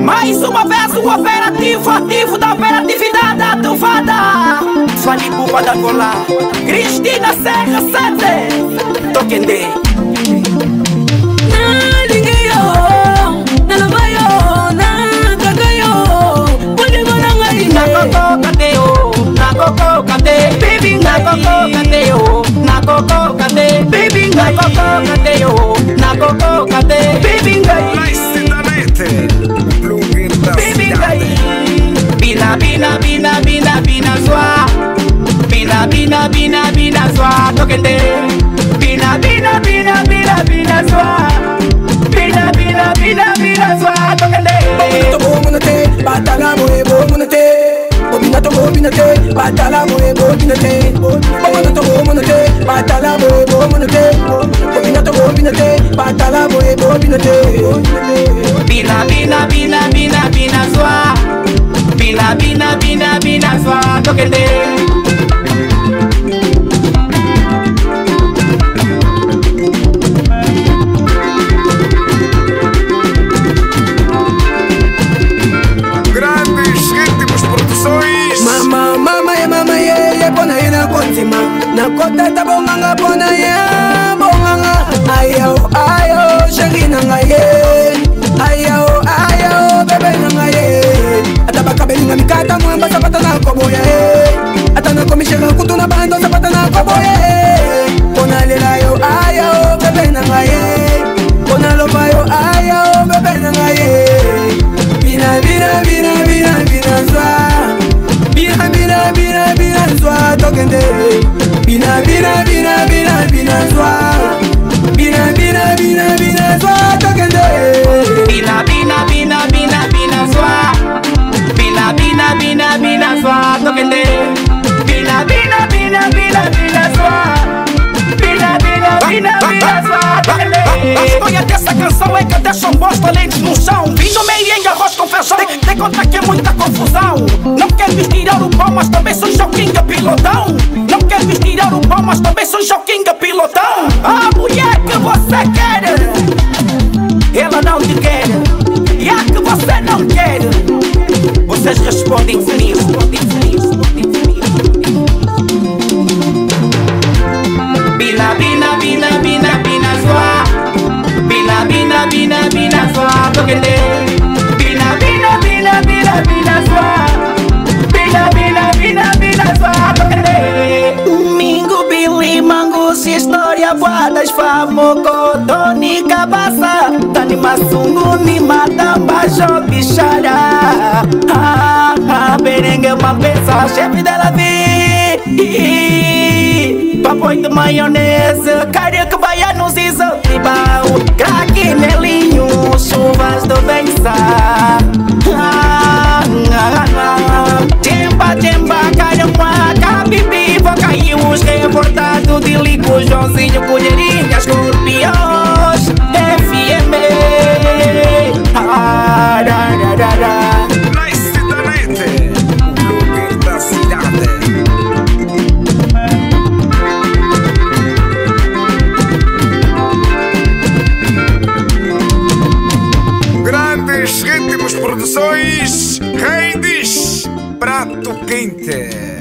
Mais uma vez o operativo ativo da operatividade ativada. Fali Buba da Gola, Cristina Serra Sete, Toquende. Baby, na coco cadê? Na coco cadê? Baby, na coco cadê? Na coco cadê? Baby, bina bina bina bina bina zwa, bina bina bina bina zwa, tokende. Bina bina bina bina bina zwa, bina bina bina bina zwa, tokende. Bomunate, batala moe bomunate. Bomunate, batala moe bomunate. Bomunate, batala moe bomunate. Bomunate, batala moe bomunate. Bina bina bina bina bina zwa, bina bina bina bina zwa, tokende. Na kota ta bonganga pona ya bonganga. Ayo ayo shagina ngaye. Ayo ayo bebe ngaye. Atabaka belinga mikata mwamba sapata na koboye. Atana komishega kutuna bando sapata na koboye. Pona lela yo ayo bebe ngaye. Pona loba yo ayo bebe ngaye. Bina bina bina bina bina zwa. Bina bina bina bina zwa tokende. Bina bina bina bina bina zwa, bina bina bina bina zwa tokende. Bina bina bina bina bina zwa, bina bina bina bina zwa tokende. Bina bina bina bina bina zwa, bina bina bina bina zwa tokende. A história dessa canção é que deixam bosta lentes no chão. Vinho meio em arroz com feijão. Tem conta que é muita confusão. Não quero estirar o pão, mas também sou Joquinha pilotão. Não quero estirar o pão, mas também sou Joquinha pilotão. A mulher que você quer, ela não te quer. E a que você não quer, vocês respondem feliz. Bina bina bina bina bina zwa, bina bina bina bina zwa tokende. Bina bina bina bina bina zwa, bina bina bina bina zwa tokende. Mingo Billy Mangus história voadas famoko Tony Cabaça Tani Masungu ni Matamba Jobichara. Berengue uma peça chefe dela vi. Papo de maionese, carioca baianos e tribal. Craque nelinho, chuvas do Bença. Temba, temba, caramba, cabibi. Vou cair os reportados de lico, Joãozinho, colherinha, escorpiões. FM. Grandes ritmos, produções, Reis Prato Quente.